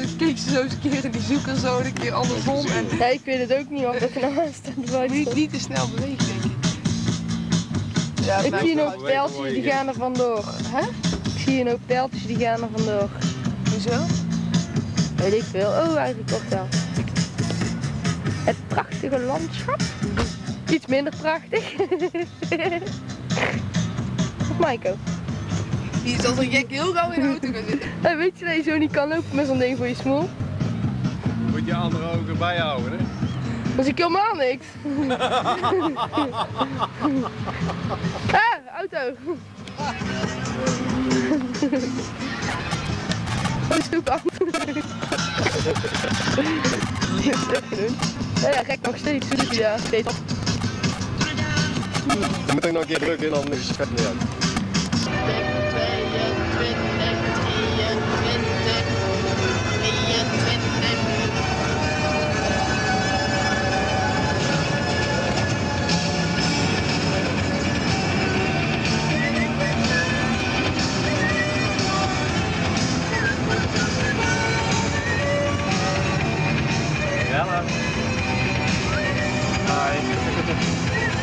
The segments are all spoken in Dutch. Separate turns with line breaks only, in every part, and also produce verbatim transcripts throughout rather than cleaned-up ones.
keek ze zo eens een keer in die zoeken zo, een keer andersom. En...
Ja, ik weet het ook niet of dat er nou aan staat.
Niet, niet te snel bewegen, denk ik. Ja,
ik zie nog pijltjes die gaan er vandoor. Hè? Ik zie nog pijltjes die gaan er vandoor.
Hoezo?
Weet ik veel. Oh, eigenlijk toch wel. Het prachtige landschap. Iets minder prachtig. Of Maiko?
Die is als een gek heel gauw in de auto gaan zitten.
Hey, weet je dat je zo niet kan lopen met zo'n ding voor je smoel?
Moet je andere ogen bijhouden, hè?
Dat is helemaal niks. Ah, auto. Oh, zoek af. Ja, ja, gek nog steeds. Ja, steeds op.
Je moet ook nog een keer drukken, anders is het vet niet uit. Hallo. Hi.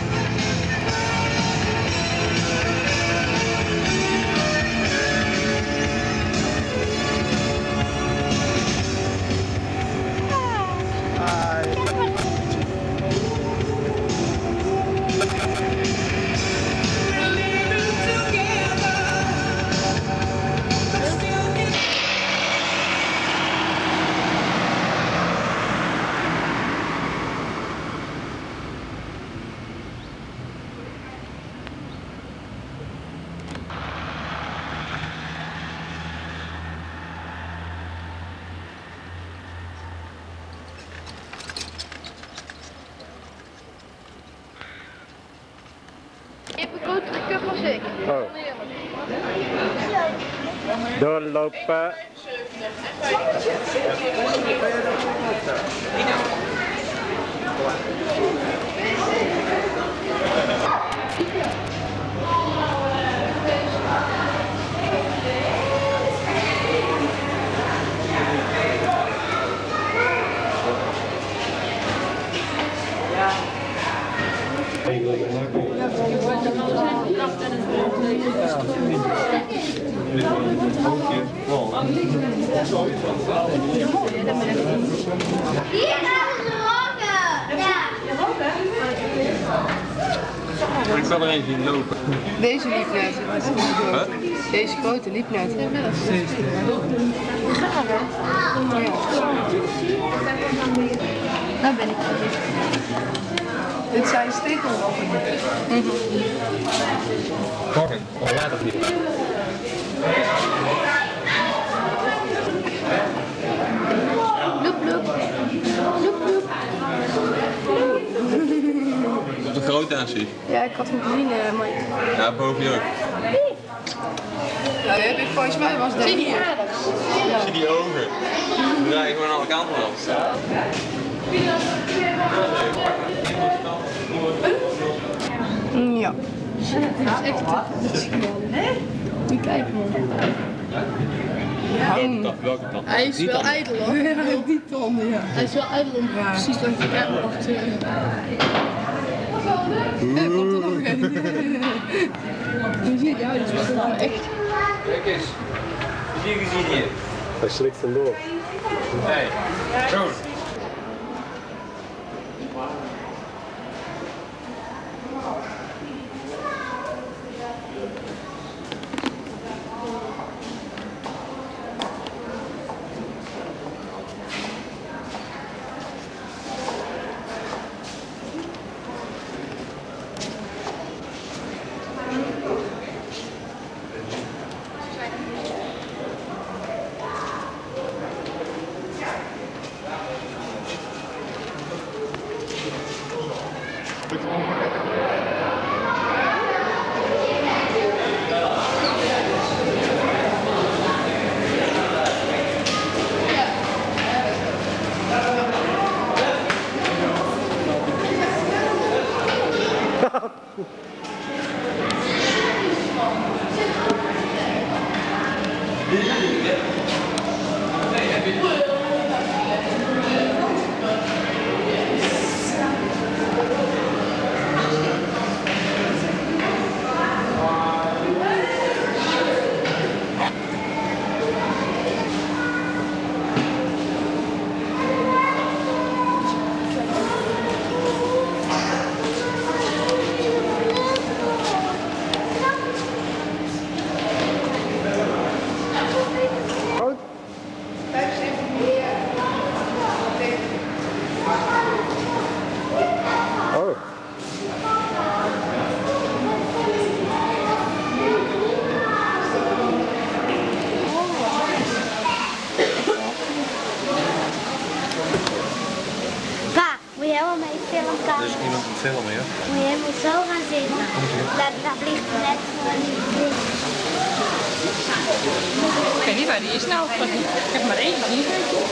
Je hebt een grotere cup als ik.
Oh. Doorlopen. Ik kan er één zien lopen.
Deze liep net.
Huh?
Deze grote liep net. Ja.
Nou ben ik.
Dit zijn stekelrokken.
Morgen, of later niet.
Loep, loep. Loep, loep.
Op de grote aanzien.
Ja, ik had hem gezien, uh, Mike.
Ja, boven je ook.
Ja, die heb ik volgens mij was deze hier.
Zie die ogen. Dan draai je gewoon alle kanten op.
Ja. Dat is echt niet kijken man.
Welke kant? Welke kant?
Hij is wel ijdel hoor.
Ja, die tanden, ja.
Hij is wel ijdel om
Ja.
precies wat je kijkt af te
Er komt er nog een. Je ziet, ja, dit is wel echt.
Kijk eens. Heb je die gezien hier? Hij slikt vandoor. Nee. Zo. Stel meer.
Moet je helemaal zo gaan zitten. Daar, daar vliegt het net.
Ik weet niet waar die is nou. Ik heb maar één gezien.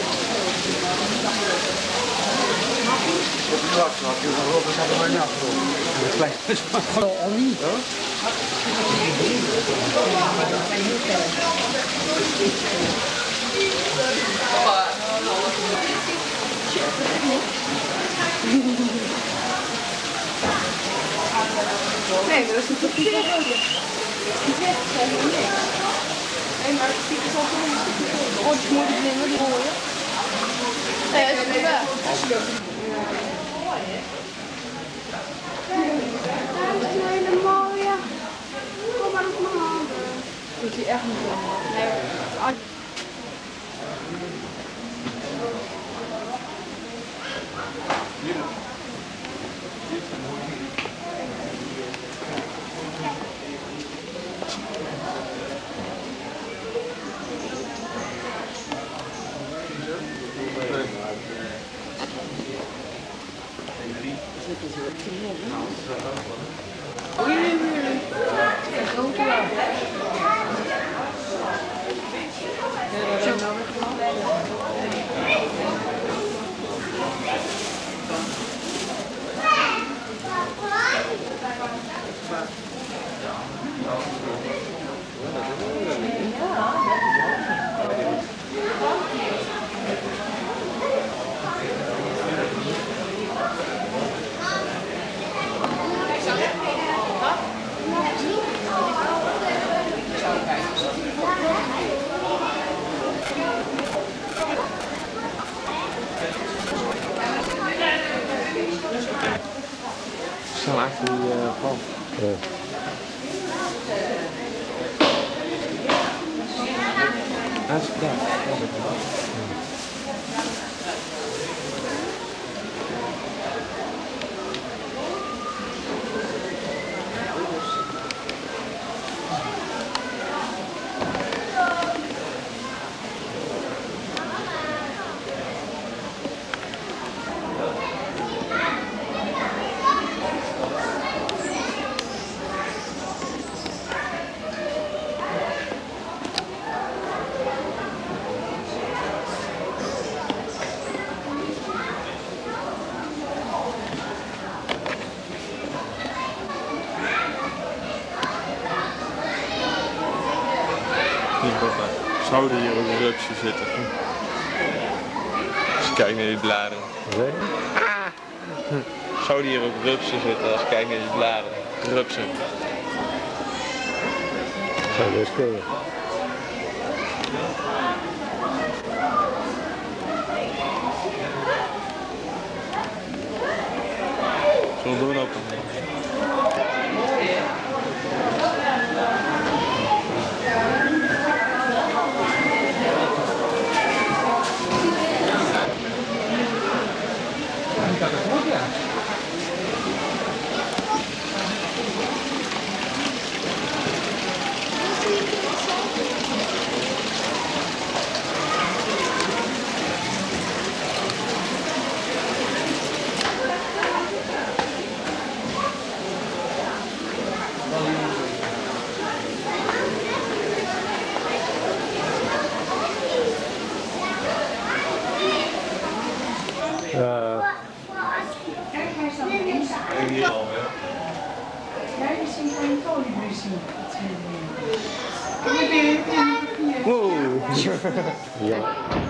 Al niet hoor. Nee, dat is een toepje. Nee, maar het ziet er zo goed. Oh, die moet ik nemen, die hoor je. Nee, dat is wel.
Dat is een hele mooie. Kom maar op mijn handen.
Dat is echt niet lang. Nee.
Snel achter die uh, pan. Ja. Dat is daar. Zouden hier op de rupsje zitten. Als je kijkt naar die bladeren. Ah. Zouden hier op rupsen zitten als je kijkt naar die bladeren. Rupsen. Zou je best kunnen. Zullen we doorlopen? Ja. Wow. Ja.